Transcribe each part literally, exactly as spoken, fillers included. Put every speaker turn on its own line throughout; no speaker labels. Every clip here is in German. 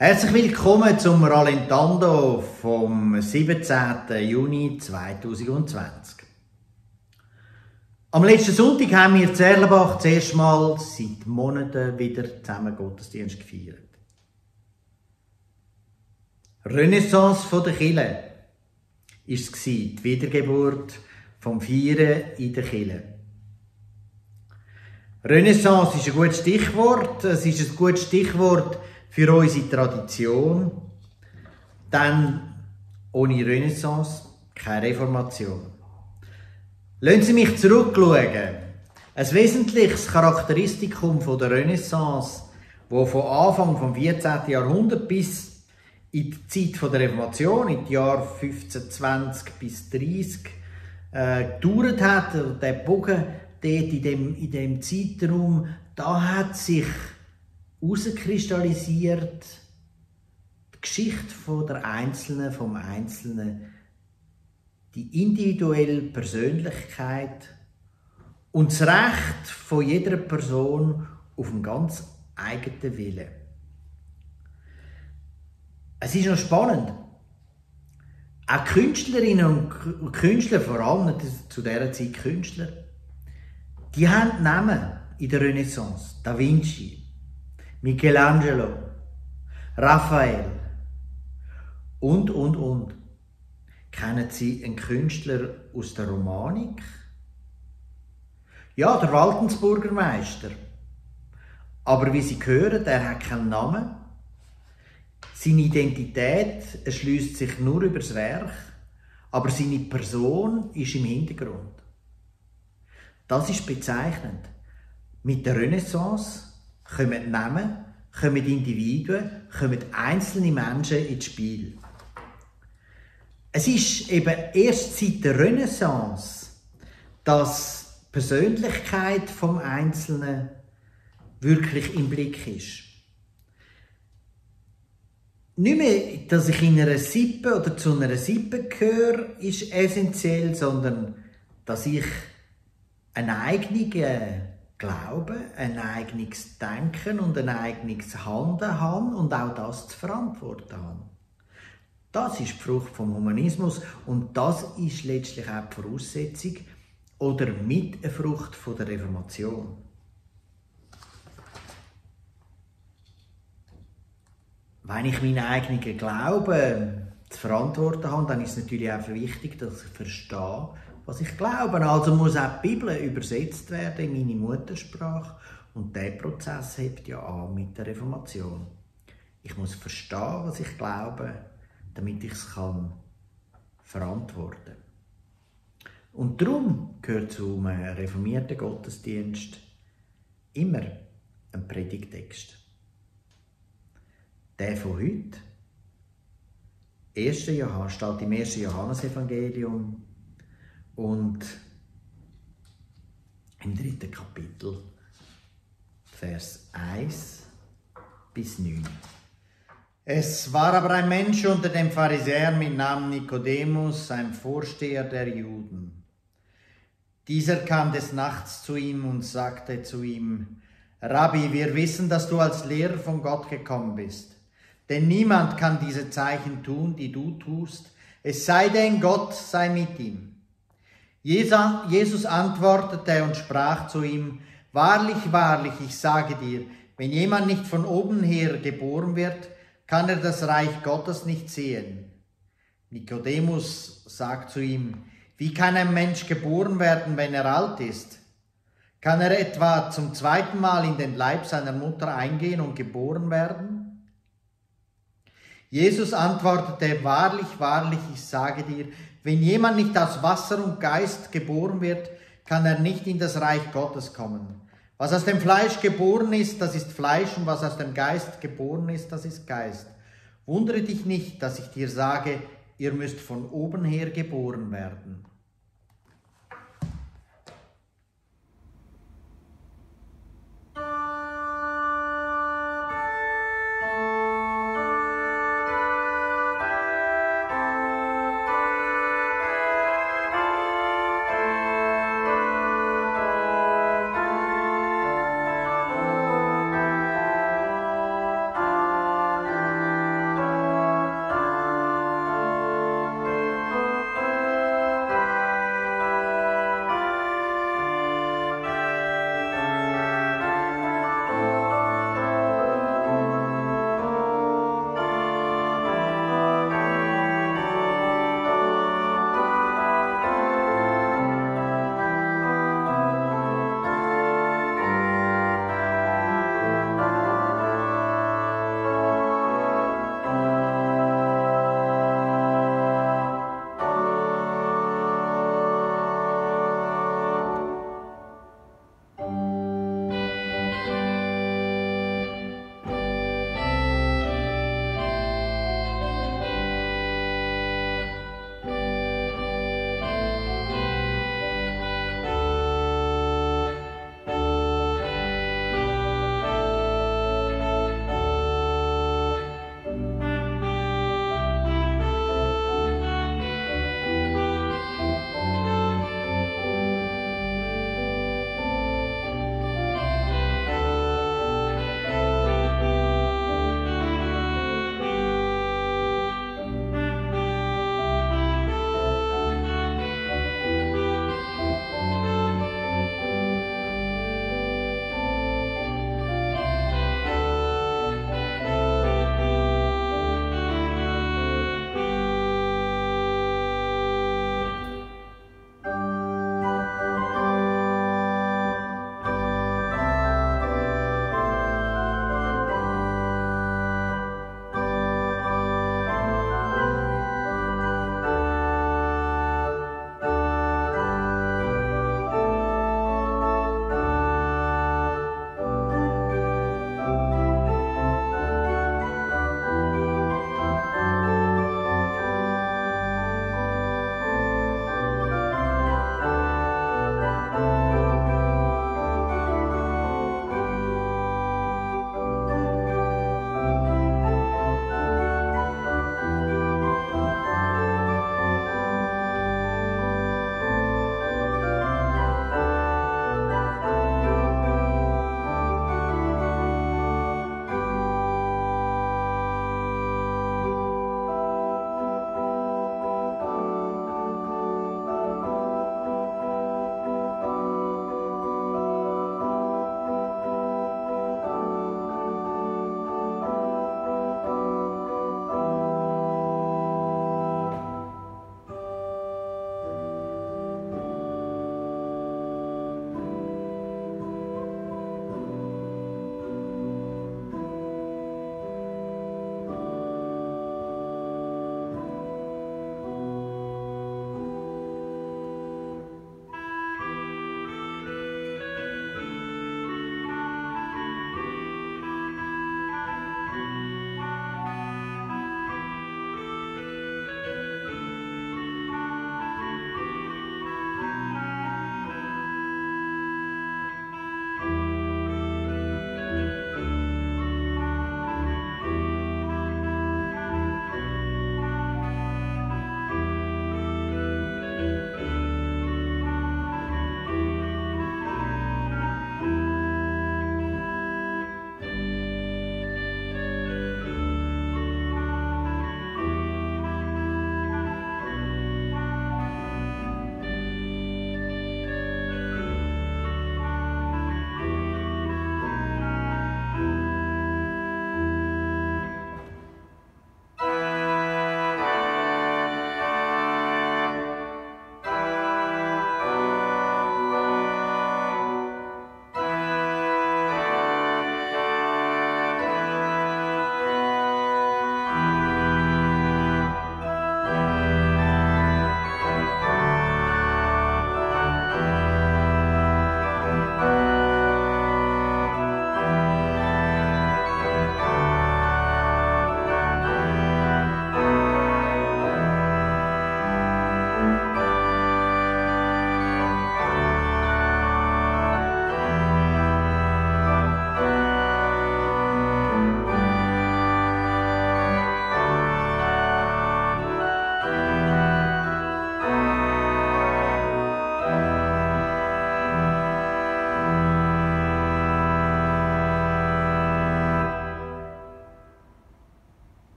Herzlich willkommen zum Rallentando vom siebenzehnten Juni zweitausendzwanzig. Am letzten Sonntag haben wir in Erlenbach das erste Mal seit Monaten wieder zusammen Gottesdienst gefeiert. Renaissance der Kirche war es, die Wiedergeburt vom Feiern in der Kirche. Renaissance ist ein gutes Stichwort. Es ist ein gutes Stichwort für unsere Tradition. Denn ohne Renaissance keine Reformation. Lassen Sie mich zurückschauen. Ein wesentliches Charakteristikum der Renaissance, das von Anfang des vierzehnten Jahrhunderts bis in die Zeit der Reformation, in die Jahre fünfzehnhundertzwanzig bis dreißig, äh, gedauert hat, der Bogen dort in dem, in dem Zeitraum, da hat sich herauskristallisiert die Geschichte der Einzelnen, vom Einzelnen, die individuelle Persönlichkeit und das Recht von jeder Person auf einen ganz eigenen Willen. Es ist noch spannend. Auch Künstlerinnen und Künstler, vor allem zu dieser Zeit Künstler, die haben Namen in der Renaissance. Da Vinci, Michelangelo, Raphael und, und, und. Kennen Sie einen Künstler aus der Romanik? Ja, der Waltensburger Meister. Aber wie Sie hören, der hat keinen Namen. Seine Identität erschließt sich nur über das Werk, aber seine Person ist im Hintergrund. Das ist bezeichnend. Mit der Renaissance kommen Namen, kommen Individuen, kommen einzelne Menschen ins Spiel. Es ist eben erst seit der Renaissance, dass die Persönlichkeit vom Einzelnen wirklich im Blick ist. Nicht mehr, dass ich in einer Sippe oder zu einer Sippe gehöre, ist essentiell, sondern dass ich einen eigenen Glauben, ein eigenes Denken und ein eigenes Handeln habe und auch das zu verantworten habe. Das ist die Frucht vom Humanismus und das ist letztlich auch die Voraussetzung oder mit eine Frucht von der Reformation. Wenn ich meinen eigenen Glauben zu verantworten habe, dann ist es natürlich auch wichtig, dass ich verstehe, was ich glaube. Also muss auch die Bibel übersetzt werden in meine Muttersprache. Und dieser Prozess hebt ja an mit der Reformation. Ich muss verstehen, was ich glaube, damit ich es kann verantworten kann. Und darum gehört zu einem reformierten Gottesdienst immer ein Predigtext. Der von heute, ersten Johannes, steht im ersten Johannesevangelium und im dritten Kapitel, Vers eins bis neun. Es war aber ein Mensch unter den Pharisäern mit Namen Nikodemus, ein Vorsteher der Juden. Dieser kam des Nachts zu ihm und sagte zu ihm: Rabbi, wir wissen, dass du als Lehrer von Gott gekommen bist. Denn niemand kann diese Zeichen tun, die du tust, es sei denn, Gott sei mit ihm. Jesus antwortete und sprach zu ihm: Wahrlich, wahrlich, ich sage dir, wenn jemand nicht von oben her geboren wird, kann er das Reich Gottes nicht sehen. Nikodemus sagt zu ihm: Wie kann ein Mensch geboren werden, wenn er alt ist? Kann er etwa zum zweiten Mal in den Leib seiner Mutter eingehen und geboren werden? Jesus antwortete: Wahrlich, wahrlich, ich sage dir, wenn jemand nicht aus Wasser und Geist geboren wird, kann er nicht in das Reich Gottes kommen. Was aus dem Fleisch geboren ist, das ist Fleisch, und was aus dem Geist geboren ist, das ist Geist. Wundere dich nicht, dass ich dir sage, ihr müsst von oben her geboren werden.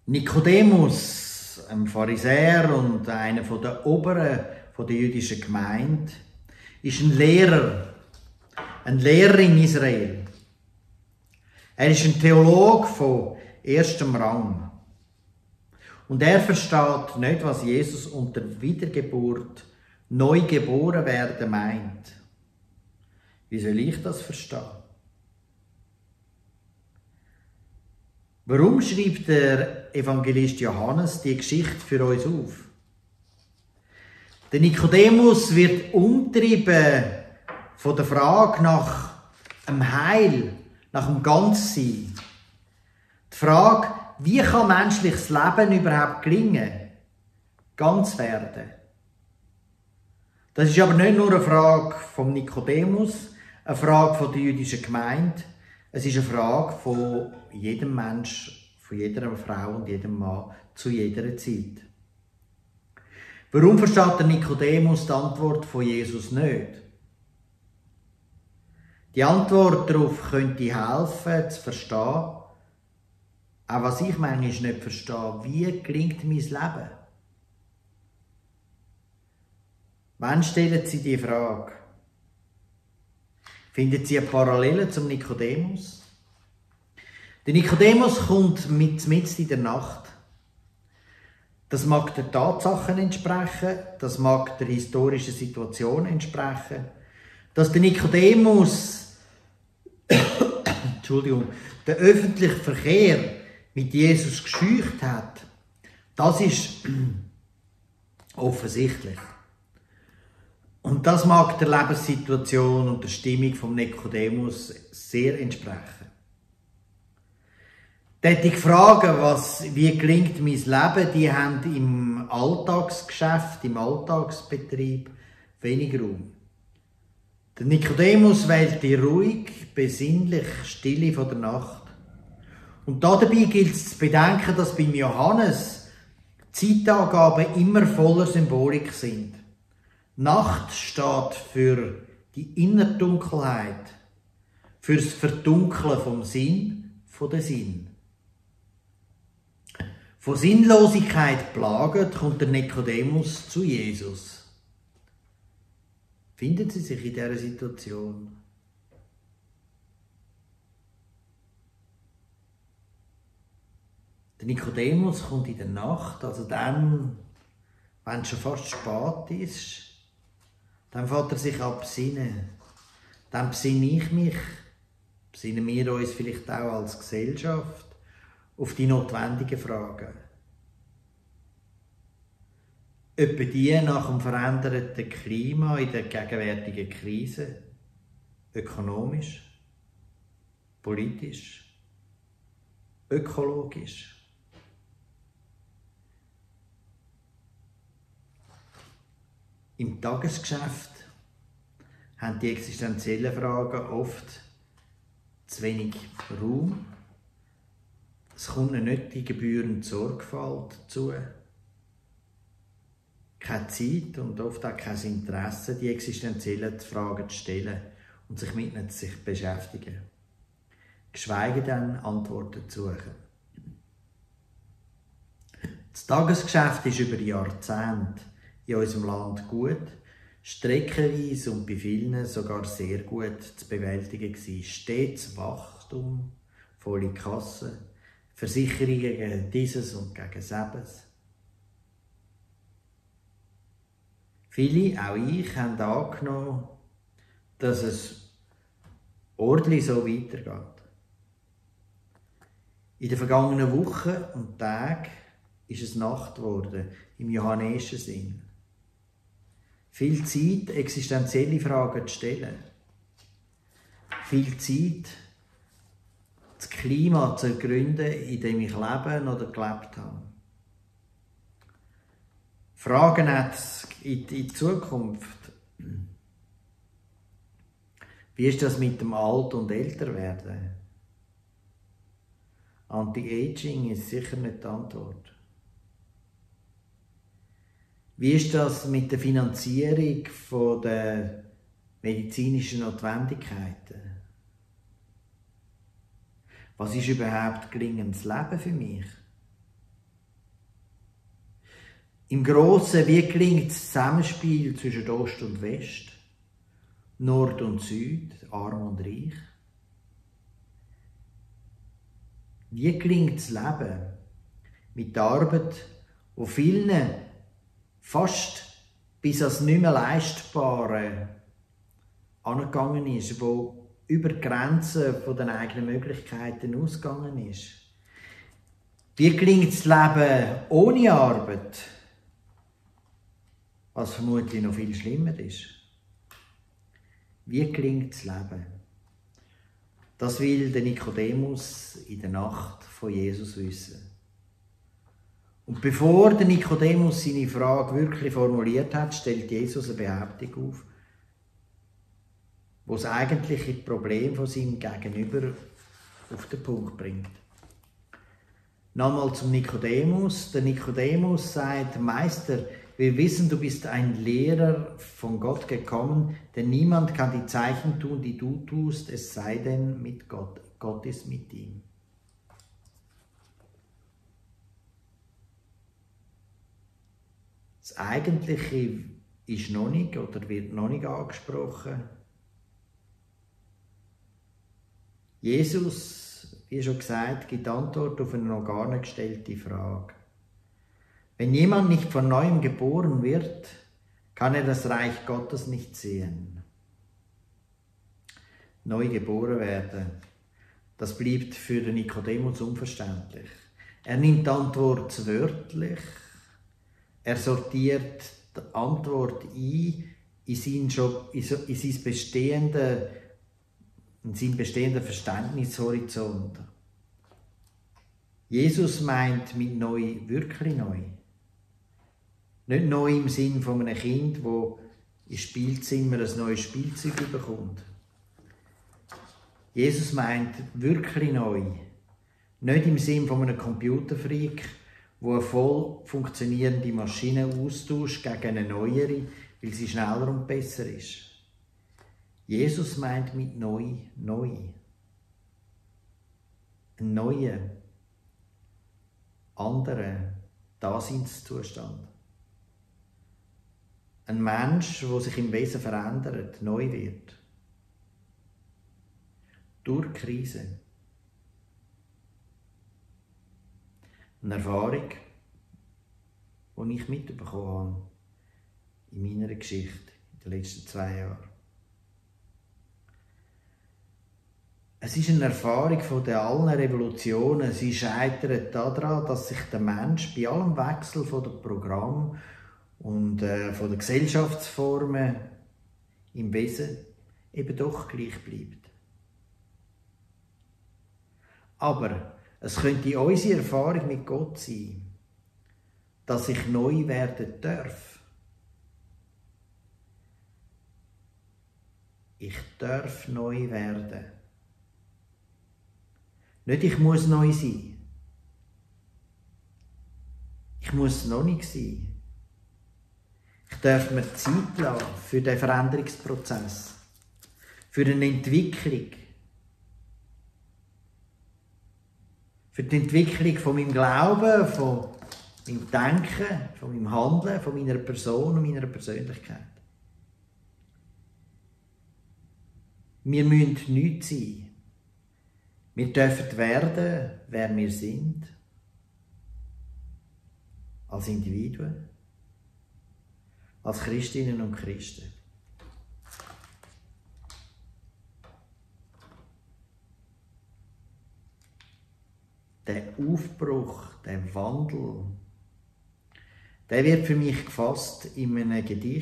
Nikodemus, ein Pharisäer und einer der Oberen der jüdischen Gemeinde, ist ein Lehrer, ein Lehrer in Israel. Er ist ein Theologe von erstem Rang. Und er versteht nicht, was Jesus unter Wiedergeburt, neu geboren werden meint. Wie soll ich das verstehen? Warum schreibt der Evangelist Johannes die Geschichte für uns auf? Der Nikodemus wird umtrieben von der Frage nach dem Heil, nach dem Ganzsein. Die Frage, wie kann menschliches Leben überhaupt gelingen, ganz werden? Das ist aber nicht nur eine Frage vom Nikodemus, eine Frage von der jüdischen Gemeinde. Es ist eine Frage von jedem Mensch, von jeder Frau und jedem Mann zu jeder Zeit. Warum versteht der Nikodemus die Antwort von Jesus nicht? Die Antwort darauf könnte helfen, zu verstehen, auch was ich manchmal nicht verstehe, wie gelingt mein Leben? Wann stellen Sie die Frage? Finden Sie eine Parallele zum Nikodemus? Der Nikodemus kommt mit mitten in der Nacht. Das mag den Tatsachen entsprechen, das mag der historischen Situation entsprechen. Dass der Nikodemus Entschuldigung, den öffentlichen Verkehr mit Jesus gescheucht hat, das ist offensichtlich. Und das mag der Lebenssituation und der Stimmung vom Nikodemus sehr entsprechen. Die Fragen, was, wie gelingt mein Leben, die haben im Alltagsgeschäft, im Alltagsbetrieb wenig Raum. Der Nikodemus wählt die ruhig, besinnlich Stille von der Nacht. Und dabei gilt es zu bedenken, dass beim Johannes Zeitangaben immer voller Symbolik sind. Nacht steht für die Innerdunkelheit, für das Verdunkeln vom Sinn, von der Sinn. Von Sinnlosigkeit plagend kommt der Nikodemus zu Jesus. Finden Sie sich in dieser Situation? Der Nikodemus kommt in der Nacht, also dann, wenn es schon fast spät ist, dann fährt er sich ab besinnen. Dann besinne ich mich, besinnen wir uns vielleicht auch als Gesellschaft, auf die notwendigen Fragen. Etwa die nach dem veränderten Klima in der gegenwärtigen Krise, ökonomisch, politisch, ökologisch. Im Tagesgeschäft haben die existenziellen Fragen oft zu wenig Raum. Es kommt nicht die gebührende Sorgfalt dazu. Keine Zeit und oft auch kein Interesse, die existenziellen Fragen zu stellen und sich mit ihnen zu beschäftigen. Geschweige denn Antworten zu suchen. Das Tagesgeschäft ist über Jahrzehnte in unserem Land gut, streckenweise und bei vielen sogar sehr gut zu bewältigen gewesen. Stets Wachstum, volle Kassen, Versicherungen gegen dieses und gegen das. Viele, auch ich, haben angenommen, dass es ordentlich so weitergeht. In den vergangenen Wochen und Tagen ist es Nacht geworden, im johannäischen Sinn. Viel Zeit, existenzielle Fragen zu stellen. Viel Zeit, das Klima zu ergründen, in dem ich lebe oder gelebt habe. Fragen in die Zukunft. Wie ist das mit dem Alt- und Älterwerden? Anti-Aging ist sicher nicht die Antwort. Wie ist das mit der Finanzierung der medizinischen Notwendigkeiten? Was ist überhaupt gelingendes Leben für mich? Im Grossen, wie gelingt das Zusammenspiel zwischen Ost und West, Nord und Süd, Arm und Reich? Wie gelingt das Leben mit der Arbeit, wo vielen fast bis ans nicht mehr Leistbare angegangen ist, wo über die Grenzen der eigenen Möglichkeiten ausgegangen ist? Wie gelingt das Leben ohne Arbeit? Was vermutlich noch viel schlimmer ist. Wie gelingt das Leben? Das will der Nikodemus in der Nacht von Jesus wissen. Und bevor der Nikodemus seine Frage wirklich formuliert hat, stellt Jesus eine Behauptung auf, die das eigentliche Problem von seinem Gegenüber auf den Punkt bringt. Nochmal zum Nikodemus. Der Nikodemus sagt: Meister, wir wissen, du bist ein Lehrer von Gott gekommen, denn niemand kann die Zeichen tun, die du tust, es sei denn mit Gott. Gott ist mit ihm. Das Eigentliche ist noch nicht oder wird noch nicht angesprochen. Jesus, wie schon gesagt, gibt Antwort auf eine noch gar nicht gestellte Frage. Wenn jemand nicht von Neuem geboren wird, kann er das Reich Gottes nicht sehen. Neu geboren werden, das bleibt für den Nikodemus unverständlich. Er nimmt die Antwort wörtlich, er sortiert die Antwort ein in sein, in sein bestehende, in seinen bestehenden Verständnishorizont. Jesus meint mit neu wirklich neu. Nicht neu im Sinn von einem Kind, das ins Spielzimmer ein neues Spielzeug bekommt. Jesus meint wirklich neu. Nicht im Sinn von einem Computerfreak, der eine voll funktionierende Maschine austauscht gegen eine neuere, weil sie schneller und besser ist. Jesus meint mit neu, neu. Ein neuer, anderer Daseinszustand. Ein Mensch, der sich im Wesen verändert, neu wird. Durch Krise. Eine Erfahrung, die ich mitbekommen habe in meiner Geschichte in den letzten zwei Jahren. Es ist eine Erfahrung von den allen Revolutionen. Sie scheitert daran, dass sich der Mensch bei allem Wechsel von dem Programm und äh, von den Gesellschaftsformen im Wesen eben doch gleich bleibt. Aber es könnte unsere Erfahrung mit Gott sein, dass ich neu werden darf. Ich darf neu werden. Nicht, ich muss neu sein. Ich muss noch nicht sein. Ich darf mir Zeit lassen für den Veränderungsprozess, für eine Entwicklung, für die Entwicklung von meinem Glauben, von meinem Denken, von meinem Handeln, von meiner Person und meiner Persönlichkeit. Wir müssen nichts sein. Wir dürfen werden, wer wir sind, als Individuen, als Christinnen und Christen. Der Aufbruch, der Wandel, der wird für mich gefasst in einem Gedicht,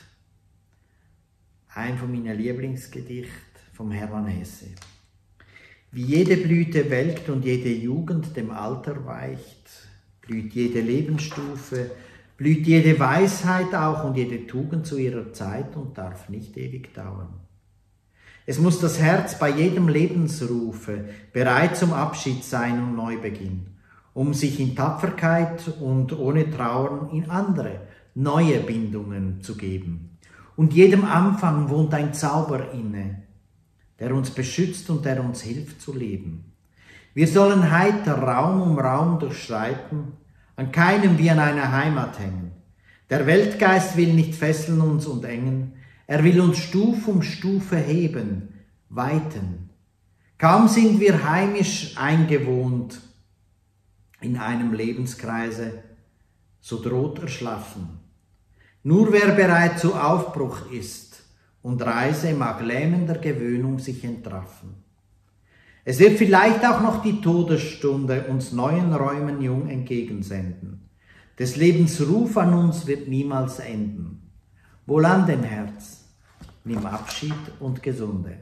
einem von meinen Lieblingsgedichten vom Hermann Hesse. Wie jede Blüte welkt und jede Jugend dem Alter weicht, blüht jede Lebensstufe, blüht jede Weisheit auch und jede Tugend zu ihrer Zeit und darf nicht ewig dauern. Es muss das Herz bei jedem Lebensrufe bereit zum Abschied sein und Neubeginn, um sich in Tapferkeit und ohne Trauern in andere, neue Bindungen zu geben. Und jedem Anfang wohnt ein Zauber inne, der uns beschützt und der uns hilft zu leben. Wir sollen heiter Raum um Raum durchschreiten, an keinem wie an einer Heimat hängen. Der Weltgeist will nicht fesseln uns und engen, er will uns Stuf um Stufe heben, weiten. Kaum sind wir heimisch eingewohnt in einem Lebenskreise, so droht Erschlaffen. Nur wer bereit zu Aufbruch ist und Reise, mag lähmender Gewöhnung sich entraffen. Es wird vielleicht auch noch die Todesstunde uns neuen Räumen jung entgegensenden. Des Lebens Ruf an uns wird niemals enden. Wohlan dem Herz, nimm Abschied und Gesunde.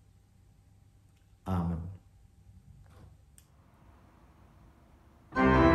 Amen.